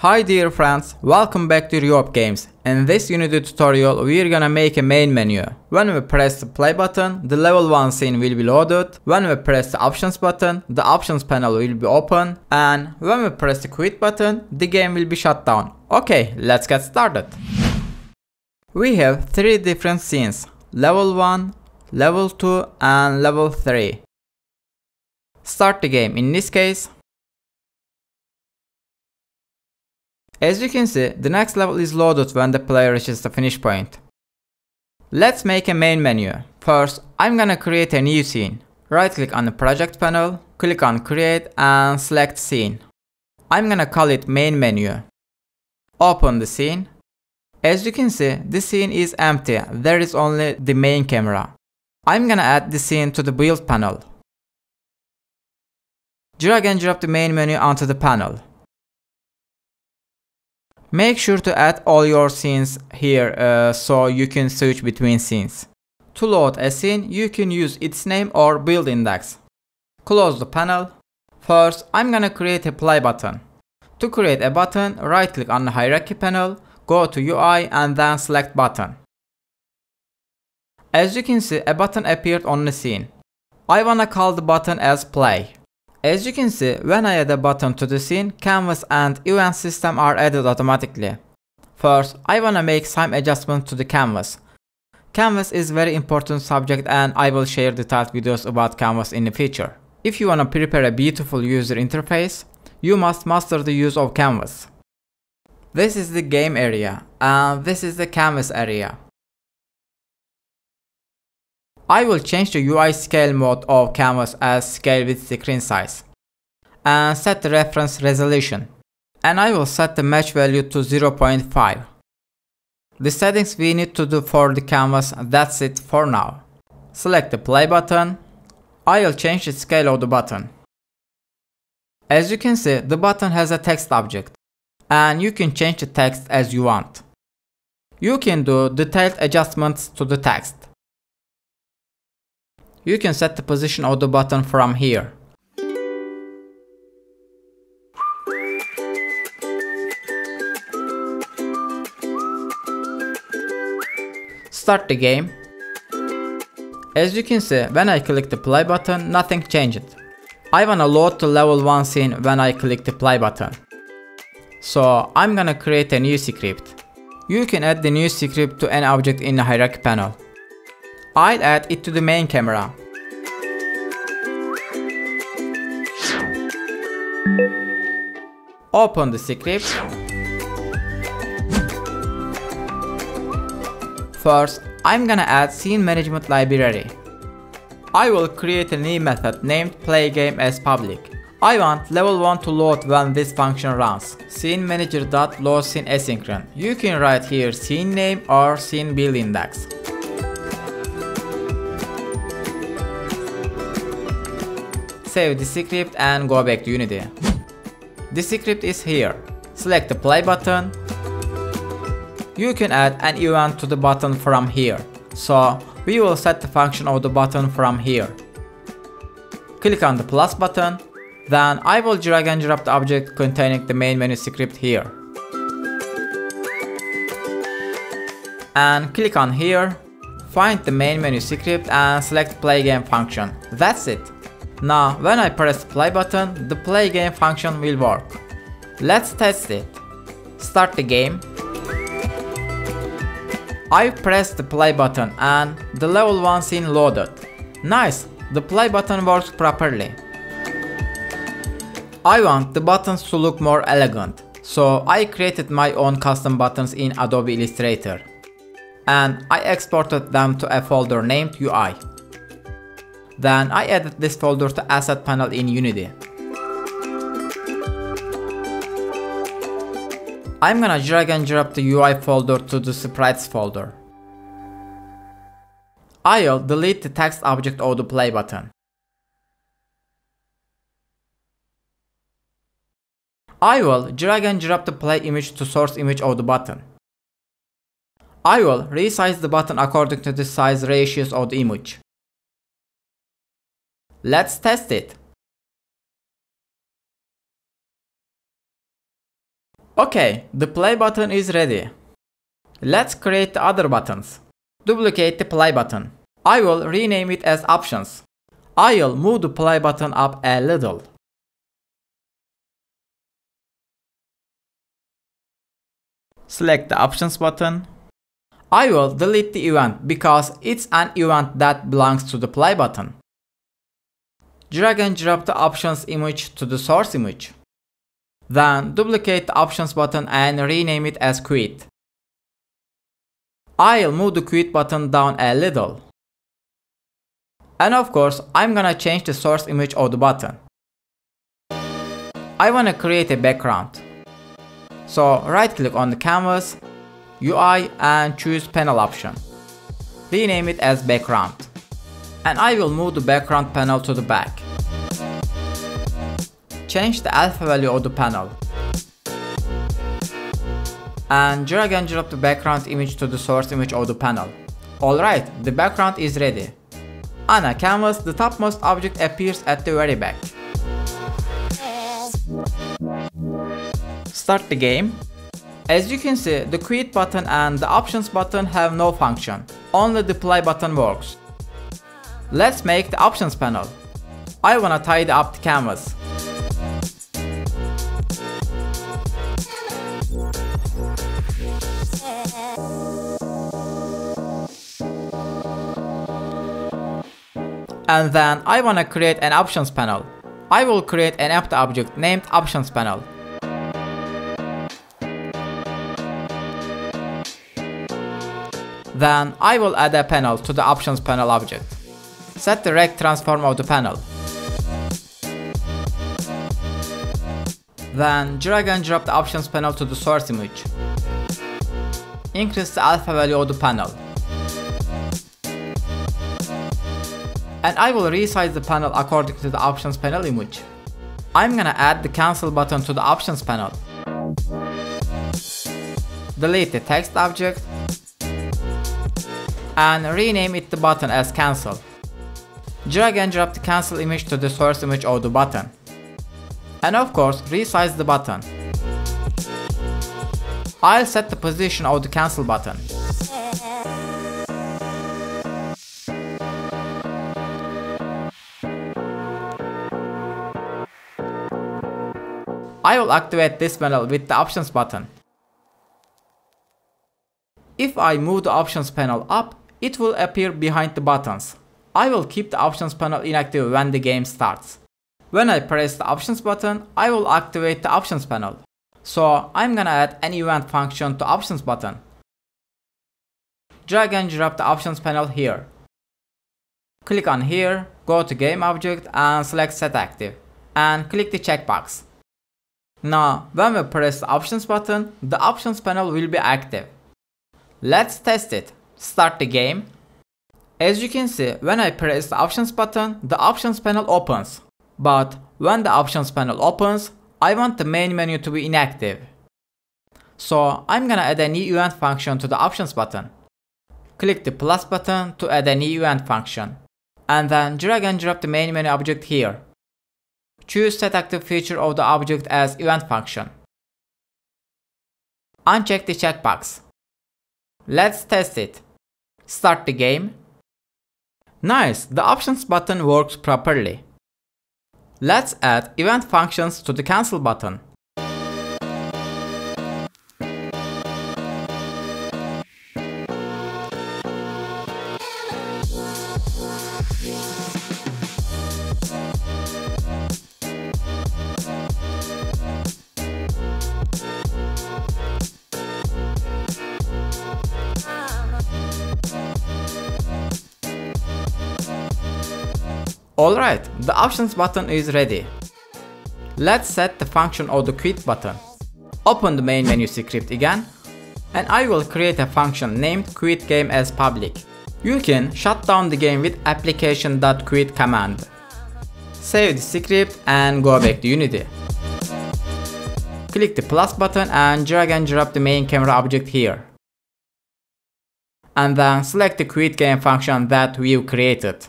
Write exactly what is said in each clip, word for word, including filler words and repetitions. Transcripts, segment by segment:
Hi dear friends, welcome back to Rehope Games. In this Unity tutorial we're gonna make a main menu. When we press the play button, the level one scene will be loaded. When we press the options button, the options panel will be open. And when we press the quit button, the game will be shut down. Okay, let's get started. We have three different scenes, level one, level two and level three. Start the game. In this case, as you can see, the next level is loaded when the player reaches the finish point. Let's make a main menu. First, I'm gonna create a new scene. Right click on the project panel, click on create and select scene. I'm gonna call it main menu. Open the scene. As you can see, the scene is empty, there is only the main camera. I'm gonna add the scene to the build panel. Drag and drop the main menu onto the panel. Make sure to add all your scenes here uh, so you can switch between scenes. To load a scene, you can use its name or build index. Close the panel. First, I'm gonna create a play button. To create a button, right click on the hierarchy panel, go to U I and then select button. As you can see, a button appeared on the scene. I wanna call the button as play. As you can see, when I add a button to the scene, canvas and event system are added automatically. First, I wanna make some adjustments to the canvas. Canvas is very important subject and I will share detailed videos about canvas in the future. If you wanna prepare a beautiful user interface, you must master the use of canvas. This is the game area and this is the canvas area. I will change the U I scale mode of canvas as scale with screen size and set the reference resolution, and I will set the match value to zero point five. The settings we need to do for the canvas, that's it for now. Select the play button. I will change the scale of the button. As you can see, the button has a text object and you can change the text as you want. You can do detailed adjustments to the text. You can set the position of the button from here. Start the game. As you can see, when I click the play button, nothing changed. I wanna load the level one scene when I click the play button. So I'm gonna create a new script. You can add the new script to any object in the hierarchy panel. I'll add it to the main camera. Open the script. First, I'm gonna add scene management library. I will create a new method named playGame as public. I want level one to load when this function runs. Scene manager.load scene asynchron. You can write here scene name or scene build index. Save the script and go back to Unity. The script is here. Select the play button. You can add an event to the button from here. So we will set the function of the button from here. Click on the plus button. Then I will drag and drop the object containing the main menu script here. And click on here. Find the main menu script and select play game function. That's it. Now, when I press the play button, the play game function will work. Let's test it. Start the game. I pressed the play button and the level one scene loaded. Nice, the play button works properly. I want the buttons to look more elegant, so I created my own custom buttons in Adobe Illustrator. And I exported them to a folder named U I. Then I added this folder to Asset panel in Unity. I'm gonna drag and drop the U I folder to the sprites folder. I'll delete the text object of the play button. I will drag and drop the play image to source image of the button. I will resize the button according to the size ratios of the image. Let's test it. Okay, the play button is ready. Let's create the other buttons. Duplicate the play button. I will rename it as options. I'll move the play button up a little. Select the options button. I will delete the event because it's an event that belongs to the play button. Drag and drop the options image to the source image. Then duplicate the options button and rename it as quit. I'll move the quit button down a little. And of course, I'm gonna change the source image of the button. I wanna create a background. So right click on the canvas, U I, and choose panel option. Rename it as background. And I will move the background panel to the back. Change the alpha value of the panel. And drag and drop the background image to the source image of the panel. Alright, the background is ready. On a canvas, the topmost object appears at the very back. Start the game. As you can see, the quit button and the options button have no function. Only the play button works. Let's make the options panel. I wanna tidy up the canvas. And then I wanna create an options panel. I will create an empty object named options panel. Then I will add a panel to the options panel object. Set the rect transform of the panel. Then drag and drop the options panel to the source image. Increase the alpha value of the panel. And I will resize the panel according to the options panel image. I'm gonna add the cancel button to the options panel. Delete the text object. And rename it the button as cancel. Drag and drop the cancel image to the source image of the button. And of course, resize the button. I'll set the position of the cancel button. I will activate this panel with the options button. If I move the options panel up, it will appear behind the buttons. I will keep the options panel inactive when the game starts. When I press the options button, I will activate the options panel. So I'm gonna add an event function to options button. Drag and drop the options panel here. Click on here, go to game object and select set active. And click the checkbox. Now, when we press the options button, the options panel will be active. Let's test it. Start the game. As you can see, when I press the options button, the options panel opens. But when the options panel opens, I want the main menu to be inactive. So I'm gonna add a new event function to the options button. Click the plus button to add a new event function. And then drag and drop the main menu object here. Choose set active feature of the object as event function. Uncheck the checkbox. Let's test it. Start the game. Nice, the options button works properly. Let's add event functions to the cancel button. Alright, the options button is ready. Let's set the function of the quit button. Open the main menu script again, and I will create a function named quit game as public. You can shut down the game with application.quit command. Save the script and go back to Unity. Click the plus button and drag and drop the main camera object here. And then select the quit game function that we've created.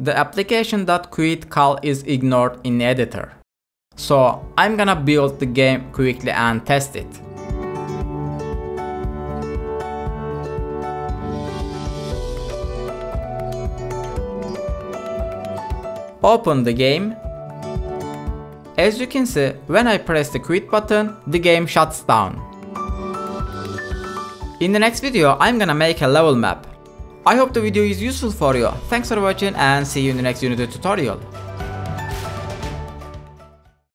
the application.quit call is ignored in the editor. So I'm gonna build the game quickly and test it. Open the game. As you can see, when I press the quit button, the game shuts down. In the next video, I'm gonna make a level map. I hope the video is useful for you. Thanks for watching and see you in the next Unity tutorial.